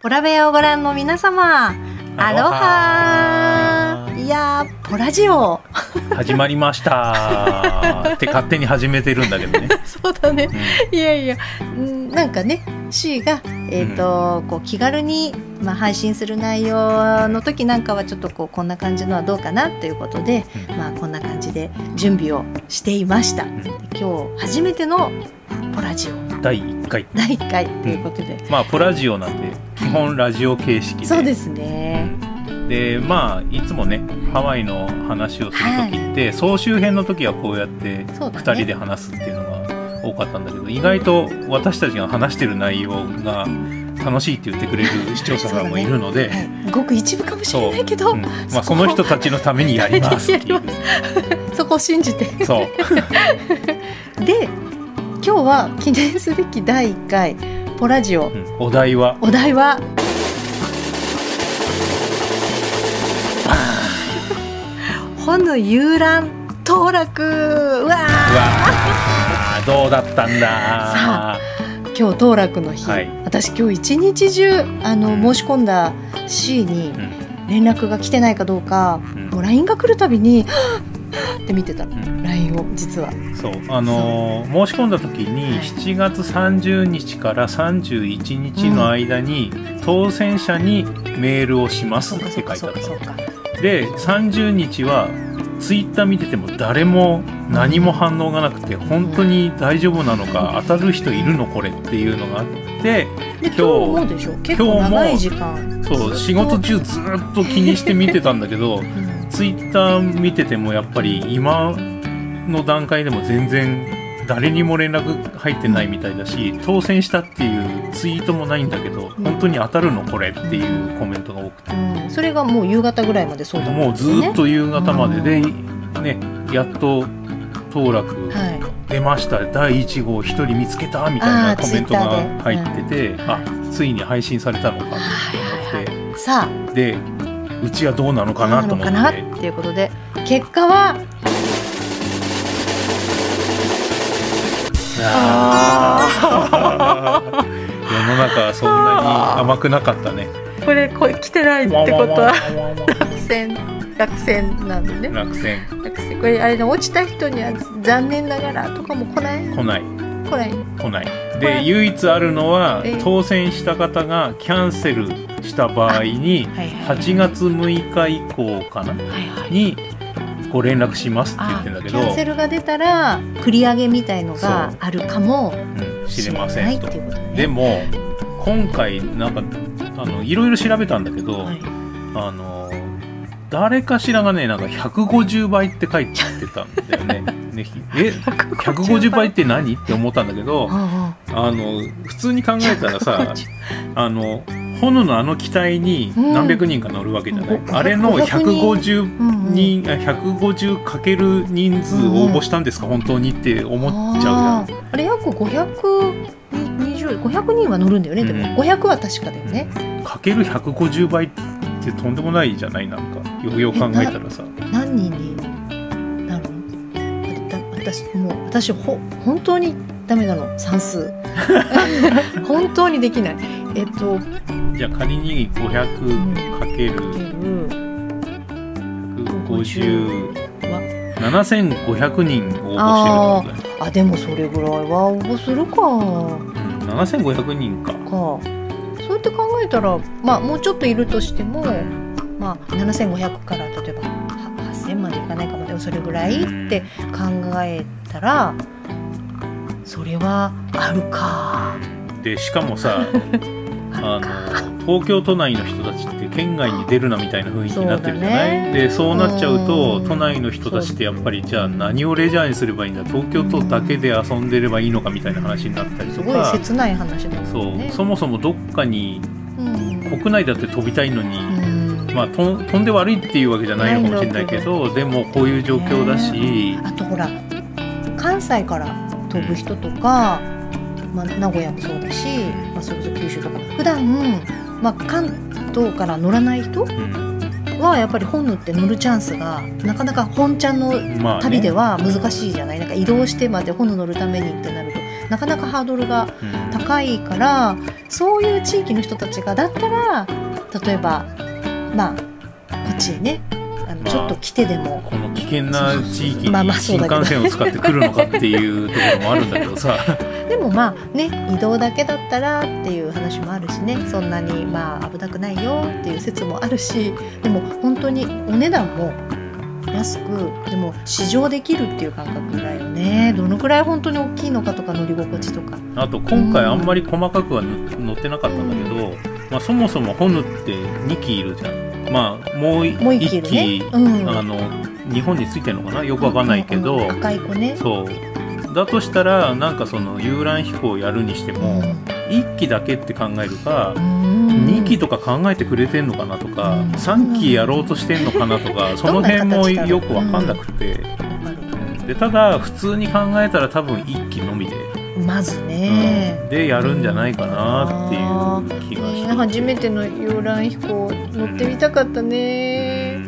ポラベアをご覧の皆様、アロハ。いやー、ポラジオ始まりましたって勝手に始めてるんだけどねそうだね、いやいや、なんかね C が、こう気軽に、配信する内容の時なんかはちょっとこんな感じのはどうかなということで、こんな感じで準備をしていました。今日初めてのポラジオ第1回ということで、 ポラジオなんで基本ラジオ形式で、 そうですね。 でいつもねハワイの話をする時って、総集編の時はこうやって2人で話すっていうのが多かったんだけど、意外と私たちが話してる内容が楽しいって言ってくれる視聴者さんもいるので、 ごく一部かもしれないけど、 その人たちのためにやりますっていうそこを信じてそうで、今日は記念すべき第1回ポラジオ、 お題はホヌ遊覧当落。うわーどうだったんだ。 さあ今日当落の日、私今日一日中申し込んだ C に連絡が来てないかどうか、もう LINE が来るたびにって見てたの、LINE を実は。 そう申し込んだ時に7月30日から31日の間に当選者にメールをしますって書いてあった。で30日はツイッター見てても誰も何も反応がなくて、本当に大丈夫なのか、当たる人いるのこれっていうのがあって、 今日もでしょ、結構長い時間。 そう、仕事中ずっと気にして見てたんだけどツイッター見ててもやっぱり今の段階でも全然誰にも連絡入ってないみたいだし、当選したっていうツイートもないんだけど、本当に当たるのこれっていうコメントが多くて、 それがもう夕方ぐらいまでそうだったんですね。 もうずっと夕方までで、やっと当落出ました、第1号1人見つけたみたいなコメントが入ってて、ついに配信されたのかって思って、 さあでうちはどうなのかなと思ってっていうことで、結果は世の中はそんなに甘くなかったね。 これ来てないってことは落選なんでね。落選これあれの落ちた人には残念ながらとかも来ないで、 唯一あるのは当選した方がキャンセルした場合に8月6日以降かなにご連絡しますって言ってんだけど、 キャンセルが出たら繰り上げみたいのがあるかもしれませんと。でも今回なんかいろいろ調べたんだけど、誰かしらがねなんか150倍って書いてたんだよね150倍って何って思ったんだけど、普通に考えたらさホヌの機体に何百人か乗るわけじゃない、あれの150かける人数応募したんですか、本当にって思っちゃうじゃん。 あれ約500人は乗るんだよね、でも500は確かだよね。 かける150倍ってとんでもないじゃない、なんかよくよく考えたらさ、何人になるの。私本当にダメなの、算数本当にできない。 じゃあ仮に500かける150は7500人応募してるってことだよ。 でもそれぐらいは応募するか。 7500人か。 そうやって考えたら、もうちょっといるとしても、7500から例えば8000までいかないかも、でもそれぐらいって考えたらそれはあるか。 でしかもさ東京都内の人たちって県外に出るなみたいな雰囲気になってるじゃない。でそうなっちゃうと都内の人たちってやっぱりじゃあ何をレジャーにすればいいんだ、東京都だけで遊んでればいいのかみたいな話になったりとか、 すごい切ない話だもんね。 そもそもどっかに、国内だって飛びたいのに、飛んで悪いっていうわけじゃないのかもしれないけど、でもこういう状況だし、 あとほら関西から飛ぶ人とか、名古屋もそうだし、それこそ九州とか普段、関東から乗らない人はやっぱりホヌって乗るチャンスがなかなか本ちゃんの旅では難しいじゃない。なんか移動してまでホヌ乗るためにってなるとなかなかハードルが高いから、そういう地域の人たちがだったら例えばこっちへねちょっと来てでもこの危険な地域に新幹線を使って来るのかっていうところもあるんだけどさでも移動だけだったらっていう話もあるしね、そんなに危なくないよっていう説もあるし、でも本当にお値段も安くでも試乗できるっていう感覚だよね。どのくらい本当に大きいのかとか乗り心地とか。 あと今回あんまり細かくは乗ってなかったんだけど、そもそもホヌって2機いるじゃん。もう1機、日本についてるのかな、よくわかんないけど、 赤い子ね。 そうだとしたらその遊覧飛行をやるにしても、1機だけって考えるか、2機とか考えてくれてんのかなとか、3機やろうとしてんのかなとかその辺もよく分かんなくて、でただ普通に考えたら多分1機のみでまずね、 でやるんじゃないかなっていう気がして、 初めての遊覧飛行乗ってみたかったね。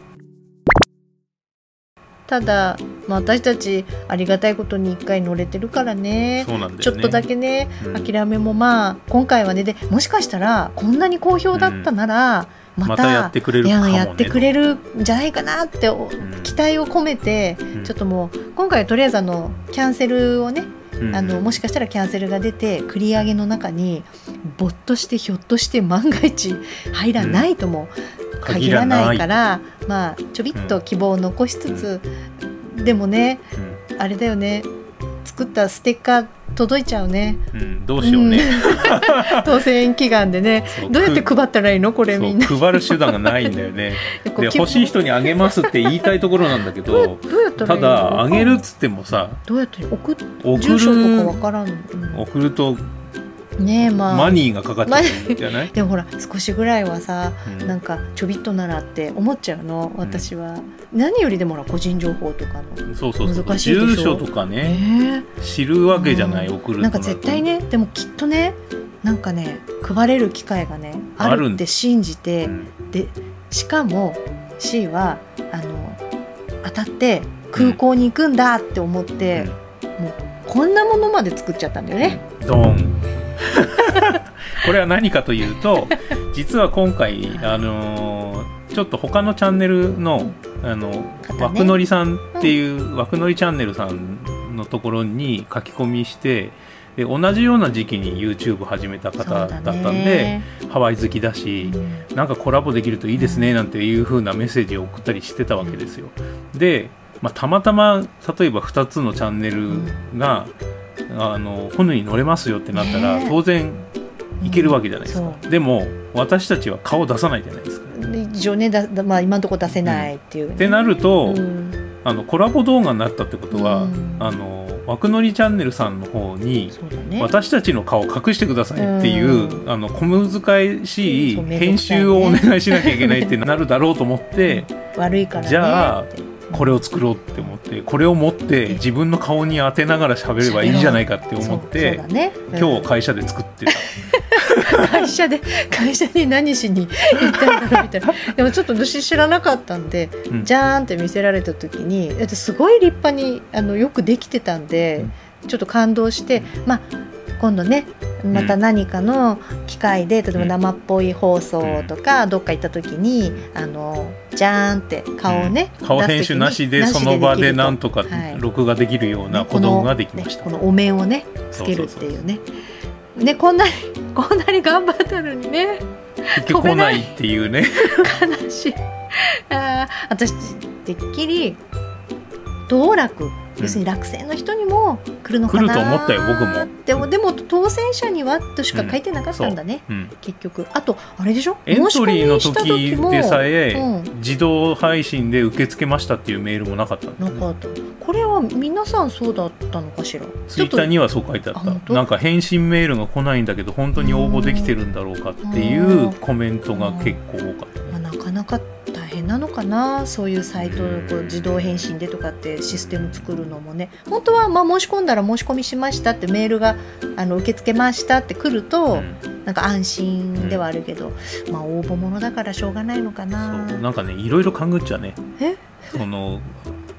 ただ、私たちありがたいことに1回乗れてるからね。 そうなんだよね。 ちょっとだけね、諦めも今回はね、でもしかしたらこんなに好評だったなら、またやってくれるかもね、 やってくれるんじゃないかなって期待を込めて、ちょっともう今回とりあえずキャンセルをね、もしかしたらキャンセルが出て繰り上げの中にぼっとしてひょっとして万が一入らないとも限らないから、ちょびっと希望を残しつつ、でもね、あれだよね、作ったステッカー届いちゃうね、 どうしようね、 当選祈願でね、どうやって配ったらいいのこれ、みんな配る手段がないんだよねで欲しい人にあげますって言いたいところなんだけどただあげるっつってもさ、 どうやって住所とかわからん、 送るとね、 マニーがかかっちゃうんじゃないでもほら少しぐらいはさ、ちょびっとならって思っちゃうの私は、何よりでも個人情報とかの難しいでしょ。 住所とかね、知るわけじゃない、送ると絶対ね、でもきっとね、配れる機会がねあるって信じて、でしかも C は当たって空港に行くんだって思って、もうこんなものまで作っちゃったんだよね。 ドンこれは何かというと、実は今回、ちょっと他のチャンネルの、枠のりさんっていう枠のりチャンネルさんのところに書き込みして、で同じような時期に YouTube 始めた方だったんで、ハワイ好きだし、コラボできるといいですねなんていう風なメッセージを送ったりしてたわけですよ。で、たまたま例えば2つのチャンネルが、ホヌに乗れますよってなったら、当然いけるわけじゃないですか。でも私たちは顔出さないじゃないですか。 一応ね、今のところ出せないっていう、 ってなると、コラボ動画になったってことは、枠のりチャンネルさんの方に、私たちの顔隠してくださいっていう、小難しい編集をお願いしなきゃいけないってなるだろうと思って、 悪いからね、 じゃあこれを作ろうって思って、これを持って自分の顔に当てながら喋ればいいじゃないかって思って、今日会社で作ってた会社で何しに行ったんだろうみたいな。でもちょっと私知らなかったんで、じゃーんって見せられた時に、すごい立派によくできてたんで、ちょっと感動して、今度ね、また何かの機会で、例えば生っぽい放送とか、どっか行った時にじゃーんって顔をね、 顔編集なしでその場でなんとか録画できるような小道具ができました。 このお面をねつけるっていうね。ね、こんなに頑張ったのにね、 結局来ないっていうね悲しい。私てっきり道楽、要するに落選の人にも来るのかな、 来ると思ったよ僕も。 でも当選者にはとしか書いてなかったんだね、結局。あとあれでしょ、 エントリーの時でさえ、自動配信で受け付けましたっていうメールもなかったんだよね。 なかった。これは皆さんそうだったのかしら。 ツイッターにはそう書いてあった。返信メールが来ないんだけど本当に応募できてるんだろうかっていうコメントが結構多かった。 なかなか大変なのかな、そういうサイトを自動返信でとかってシステム作るのもね。本当は申し込んだら申し込みしましたってメールが受け付けましたって来ると、安心ではあるけど、応募物だからしょうがないのかな。 そう、いろいろ勘ぐっちゃね。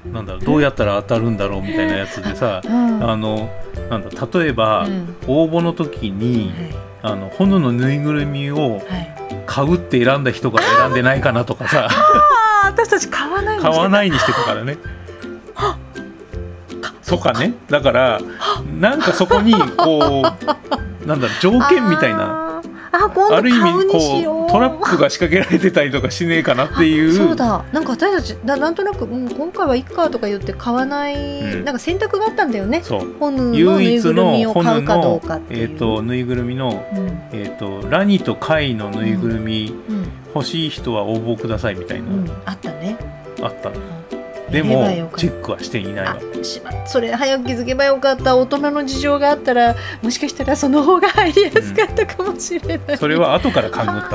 なんだろう、どうやったら当たるんだろうみたいなやつでさ、なんだ例えば、応募の時に、炎のぬいぐるみを買うって選んだ人が選んでないかなとかさ、 私たち買わないにしてたからね。とかね、だからなんかそこにこうなんだろう、条件みたいな、ある意味こうトラップが仕掛けられてたりとかしねえかなっていう。 そうだ、なんか私たちなんとなく、今回はいっかとか言って買わない、なんか選択があったんだよね。ホヌのぬいぐるみを買うかどうかっていう、ぬいぐるみの、ラニとカイのぬいぐるみ、欲しい人は応募くださいみたいな、 あったね。 あったの。でもチェックはしていないわ。 それ早く気づけばよかった。大人の事情があったら、もしかしたらその方が入りやすかったかもしれない。 それは後から勘ぐった。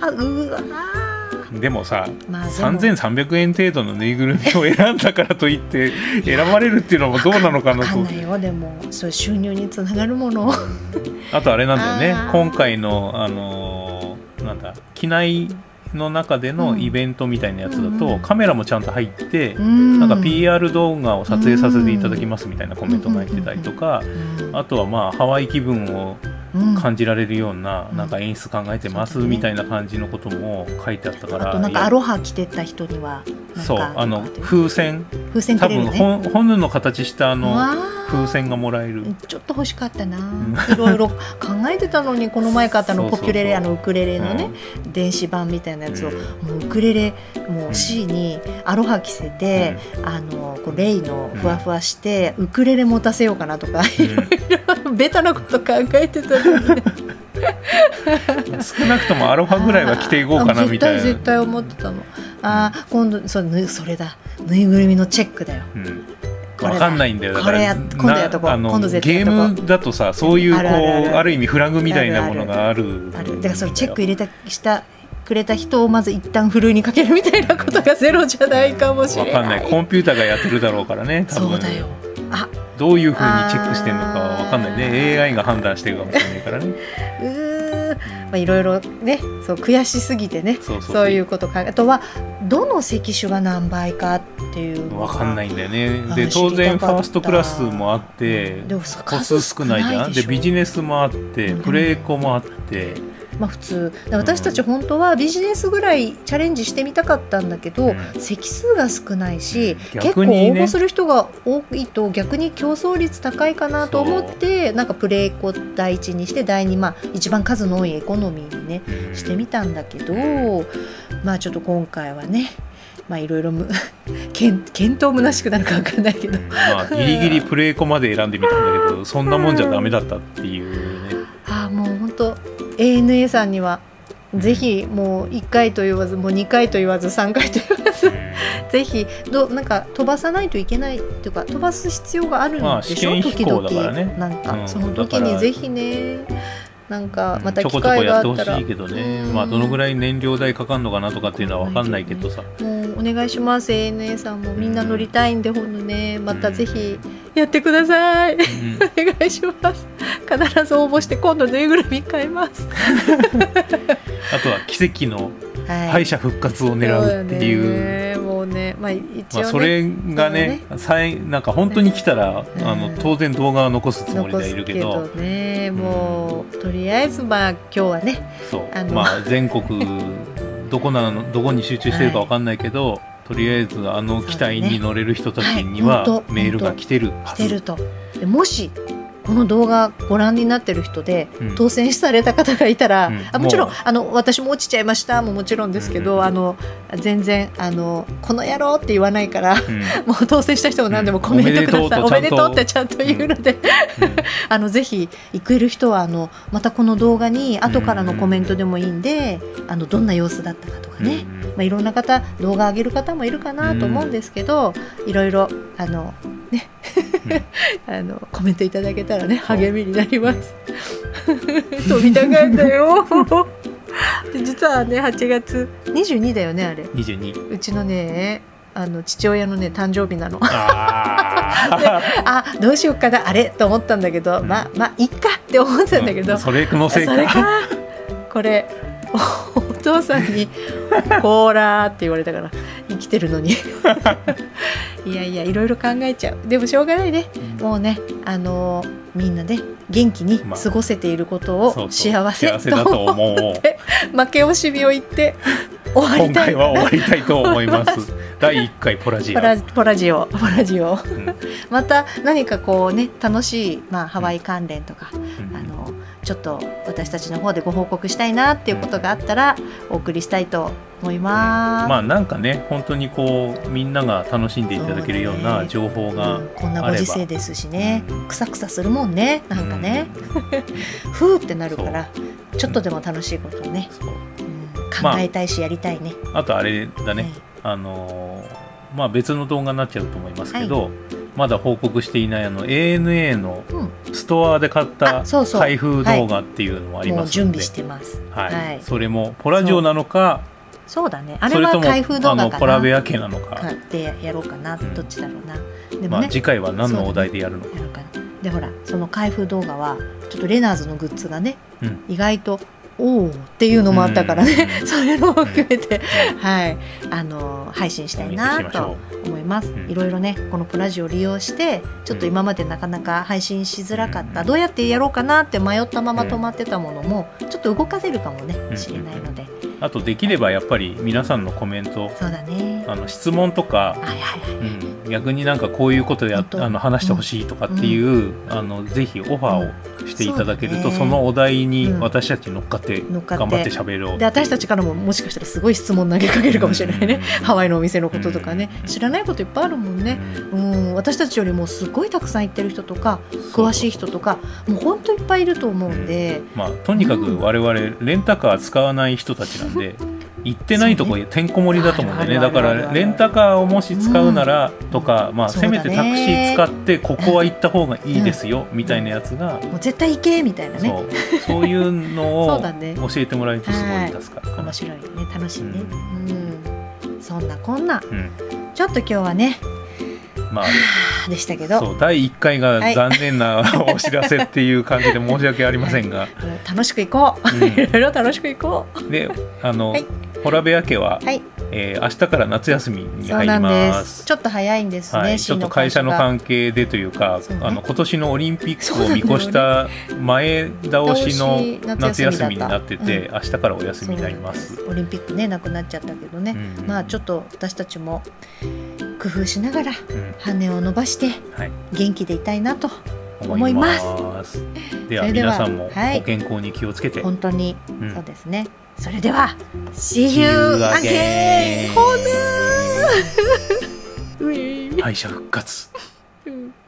でもさ、3300円程度のぬいぐるみを選んだからといって選ばれるっていうのもどうなのかなと。 分かんないよ。でもそういう収入につながるもの。 あとあれなんだよね、今回のなんだ、機内の中でのイベントみたいなやつだと、カメラもちゃんと入って、なんか PR 動画を撮影させていただきますみたいなコメントが入ってたりとか、あとはまあハワイ気分を感じられるような、なんか演出考えてますみたいな感じのことも書いてあったから。 あとなんかアロハ着てた人にはそう風船多分本の形した風船がもらえる。 ちょっと欲しかったな。いろいろ考えてたのに、この前買ったポキュレレ、ウクレレのね、電子版みたいなやつを、もうウクレレもう C にアロハ着せて、こうレイのふわふわして、ウクレレ持たせようかなとか、いろいろベタなこと考えてたので少なくともアロハぐらいは着ていこうかなみたいな。 絶対思ってたの。今度それだ、ぬいぐるみのチェックだよ。 分かんないんだよ。だから今度やっとこう、今度絶対ゲームだとさ、そういうある意味フラグみたいなものがある。 だからそれチェック入れしたくれた人をまず一旦ふるいにかけるみたいなことがゼロじゃないかもしれない。 分かんない、コンピューターがやってるだろうからね。 そうだよ。 どういうふうにチェックしてるのかは分かんないね。AI が判断してるかもしれないからね。 いろいろね、そう悔しすぎてね、そういうことか。あとはどの席種が何倍かっていうのが分かんないんだよね。で当然ファーストクラスもあって、個数少ないじゃん。でビジネスもあって、プレエコもあって、 普通私たち本当はビジネスぐらいチャレンジしてみたかったんだけど、席数が少ないし、結構応募する人が多いと逆に競争率高いかなと思って、なんかプレエコ第一にして、第二、一番数の多いエコノミーにね、してみたんだけど、ちょっと今回はね、いろいろ検討虚しくなるか分かんないけど、 ギリギリプレエコまで選んでみたんだけど、そんなもんじゃダメだったっていうね。 もう本当 ANA さんにはぜひもう1回と言わず、もう2回と言わず3回と言わずぜひなんか飛ばさないといけないっていうか、飛ばす必要があるんでしょ、時々、なんかその時にぜひね、なんかまた機会があったら、 ちょこちょこやってほしいけどね、どのぐらい燃料代かかるのかなとかっていうのは分かんないけどさ、 もうお願いします。 ANA さんもみんな乗りたいんで、ほんとね、またぜひやってください、お願いします。必ず応募して今度ぬいぐるみ買いますあとは奇跡の敗者復活を狙うっていう、 もうね、一応ね、 それがね、なんか本当に来たら、当然動画は残すつもりでいるけどね、もうとりあえず今日はね、 全国どこに集中してるか分かんないけど、とりあえず機体に乗れる人たちにはメールが来てるはず。来てると。でもしこの動画ご覧になってる人で当選された方がいたら、もちろん私も落ちちゃいましたもちろんですけど、全然この野郎って言わないから、もう当選した人も何でもコメントください、おめでとうってちゃんと言うので、ぜひ行ける人はまたこの動画に後からのコメントでもいいんで、どんな様子だったかとかね、いろんな方動画上げる方もいるかなと思うんですけど、いろいろねコメントいただけたらね、励みになります飛びたかったよで実はね、8月22だよね、あれ 22、 うちのね父親のね誕生日なのどうしようかなあれと思ったんだけど、いっかって思ったんだけど、 それのせいか、 これお父さんに「こーら」って言われたから、生きてるのにいいやいや、いろいろ考えちゃう。でもしょうがないね、もうね、みんなで元気に過ごせていることを幸せだと思う負け惜しみを言って終わりたい。 今回は終わりたいと思います第1回ポラジオ、また何かこうね、楽しい、ハワイ関連とか、ちょっと私たちの方でご報告したいなっていうことがあったらお送りしたいと思います。 なんかね、本当にこうみんなが楽しんでいただけるような情報があれば、 こんなご時世ですしね、クサクサするもんね、なんかね、ふーってなるから、ちょっとでも楽しいことをね、考えたいしやりたいね。 あとあれだね、別の動画になっちゃうと思いますけど、まだ報告していないANA のストアで買った開封動画っていうのもありますので、 もう準備してます。 それもポラジオなのか、 そうだね、あれは開封動画かな、 ポラベア系なのかでやろうかな、どっちだろうな。でもね、 次回は何のお題でやるのか。 でほら、その開封動画はちょっとレナーズのグッズがね、意外とおーっていうのもあったからね、それも含めて、配信したいなと思います。いろいろね、このプラジオを利用してちょっと今までなかなか配信しづらかった、どうやってやろうかなって迷ったまま止まってたものもちょっと動かせるかもね、しれないので、 あとできればやっぱり皆さんのコメント、 そうだね、 質問とか、逆になんかこういうことで話してほしいとかっていう、ぜひオファーをしていただけると、そのお題に私たち乗っかって頑張って喋ろう。 で、私たちからももしかしたらすごい質問投げかけるかもしれないね、ハワイのお店のこととかね、知らないこといっぱいあるもんね。私たちよりもすごいたくさん行ってる人とか詳しい人とか、もう本当いっぱいいると思うんで、 とにかく我々レンタカー使わない人たちなんで、行ってないとこてんこ盛りだと思うんでね、だからレンタカーをもし使うならとか、せめてタクシー使ってここは行った方がいいですよみたいなやつが、 もう絶対行けみたいなね、 そういうのを教えてもらえるとすごい助かるかな。 面白いね、楽しいね。そんなこんな、ちょっと今日はね、でしたけど、 第1回が残念なお知らせっていう感じで申し訳ありませんが、 楽しくいこう、いろいろ楽しくいこう。 で、ホラベア家は、明日から夏休みに入ります。 ちょっと早いんですね、 ちょっと会社の関係でというか、今年のオリンピックを見越した前倒しの夏休みになってて、明日からお休みになります。 オリンピックね、なくなっちゃったけどね、ちょっと私たちも工夫しながら羽を伸ばして元気でいたいなと思います。 では皆さんもご健康に気をつけて。 本当にそうですね。それでは See you again 敗者復活。